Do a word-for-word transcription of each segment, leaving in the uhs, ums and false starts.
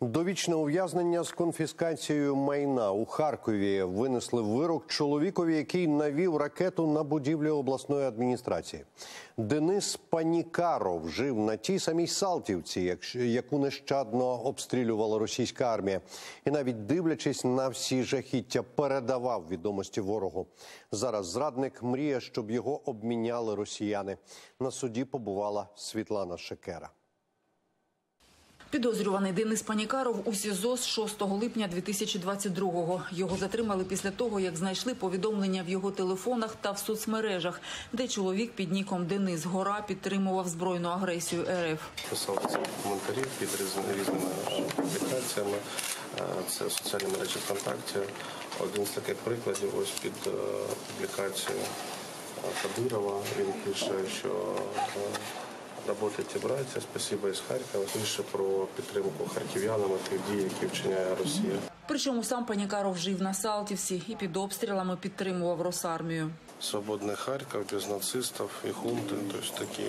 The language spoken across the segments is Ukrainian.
Довічне ув'язнення з конфіскацією майна. У Харкові винесли вирок чоловікові, який навів ракету на будівлю обласної адміністрації. Денис Панікаров жив на тій самій Салтівці, яку нещадно обстрілювала російська армія. І навіть дивлячись на всі жахіття, передавав відомості ворогу. Зараз зрадник мріє, щоб його обміняли росіяни. На суді побувала Світлана Шекера. Підозрюваний Денис Панікаров у СІЗО з шостого липня дві тисячі двадцять другого. Його затримали після того, як знайшли повідомлення в його телефонах та в соцмережах, де чоловік під ніком Денис Гора підтримував збройну агресію РФ. Писав ці коментарі під різними публікаціями. Це соціальні мережі ВКонтакті. Один з таких прикладів ось під публікацією Кадирова. Він пише, що «Работайте, братья, спасибо із Харкова». Пише про підтримку харків'янами тих дій, які вчиняє Росія. Причому сам Панікаров жив на Салтівці і під обстрілами підтримував Росармію. Свободний Харків, без нацистів і хунти, тобто такі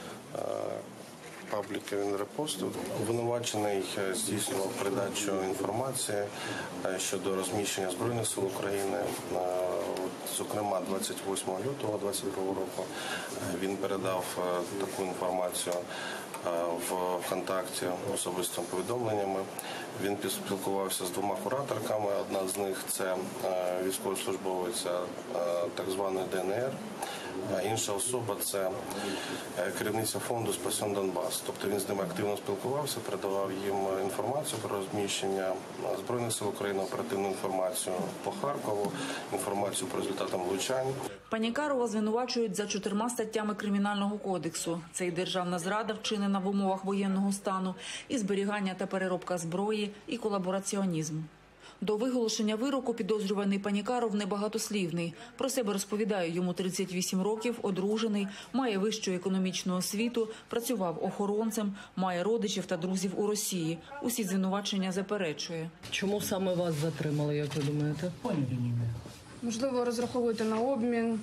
пабліки він репостив. Обвинувачений здійснював передачу інформації щодо розміщення Збройних сил України. Зокрема, двадцять восьмого лютого двадцять другого року він передав таку інформацію в ВКонтакті особистими повідомленнями. Він спілкувався з двома кураторками. Одна з них – це військовослужбовець так званої ДНР, а інша особа – це керівниця фонду «Спасен Донбас». Тобто він з ними активно спілкувався, передавав їм інформацію про розміщення Збройних сил України, оперативну інформацію по Харкову, інформацію про результати влучань. Панікарова звинувачують за чотирма статтями Кримінального кодексу. Це і державна зрада, вчинена в умовах воєнного стану, і зберігання та переробка зброї, і колабораціонізм. До виголошення вироку підозрюваний Панікаров небагатослівний. Про себе розповідає: йому тридцять вісім років, одружений, має вищу економічну освіту, працював охоронцем, має родичів та друзів у Росії. Усі звинувачення заперечує. Чому саме вас затримали, як ви думаєте? Можливо, розраховуєте на обмін.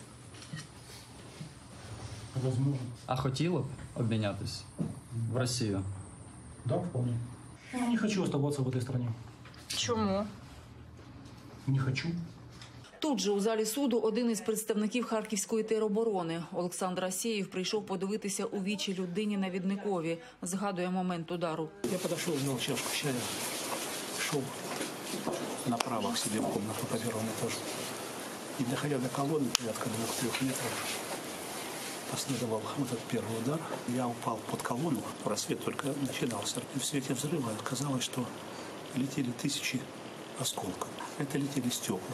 А хотіли б обмінятись в Росію? Да, вполне. Я не хочу оставаться в этой стране. Чому? Не хочу. Тут же у залі суду один із представників Харківської тероборони. Олександр Асєєв прийшов подивитися у вічі людині навідникові. Згадує момент удару. Я подошел, взял чашку чая, шел направо к себе в комнату по первому этажу. И, доходя до колонны, порядка двух-трех метров, последовал вот этот первый удар. Я упал под колонну, рассвет только начинался. И в свете взрыва оказалось, что летели тысячи осколков. Это летели стекла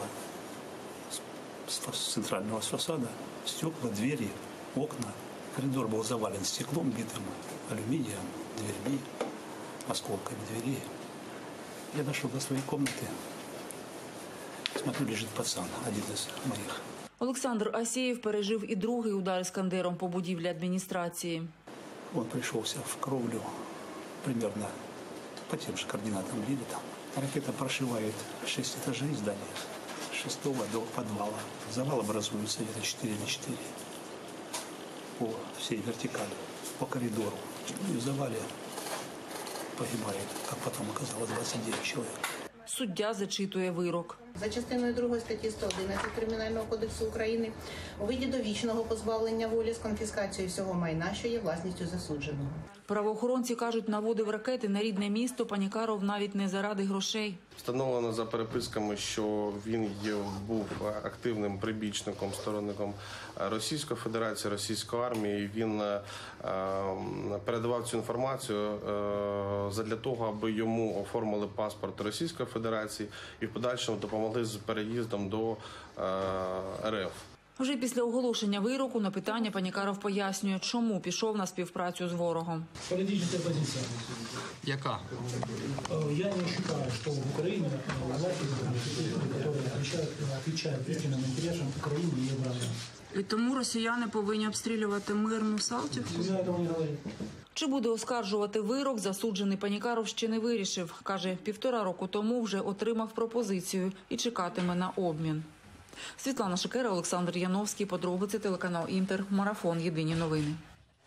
с центрального фасада, стекла, двери, окна. Коридор был завален стеклом, битым алюминием, дверьми, осколками дверей. Я дошел до своей комнаты. Смотрю, лежит пацан, один из моих. Олександр Асєєв пережив і другий удар іскандером по будівлі адміністрації. Он пришелся в кровлю примерно по тем же координатам Лилита. Ракета прошивает шесть этажей здания, с шестого до подвала. Завал образуется где-то четыре на четыре по всей вертикали, по коридору. И в завале погибает, как потом оказалось, двадцять дев'ять человек. Суддя зачитує вирок. За частиною другої статті сто одинадцять Кримінального кодексу України у виді довічного позбавлення волі з конфіскацією всього майна, що є власністю засудженого. Правоохоронці кажуть, наводив ракети на рідне місто Панікаров навіть не заради грошей. Встановлено за переписками, що він є, був активним прибічником, сторонником Російської Федерації, Російської армії. Він е, передавав цю інформацію е, задля того, аби йому оформили паспорт Російської Федерації і в подальшому допомогли з переїздом до е, РФ. Вже після оголошення вироку на питання Панікаров пояснює, чому пішов на співпрацю з ворогом. Політична позиція. Яка? Я не вважаю, що в Україні власті, які відповідають істинним інтересам України і її громадян. І тому росіяни повинні обстрілювати мирну Салтівку? Я цього не говорю. Чи буде оскаржувати вирок, засуджений Панікаров ще не вирішив. Каже, півтора року тому вже отримав пропозицію і чекатиме на обмін. Світлана Шекера, Олександр Яновський, подробиці, телеканал Інтер, Марафон, Єдині новини.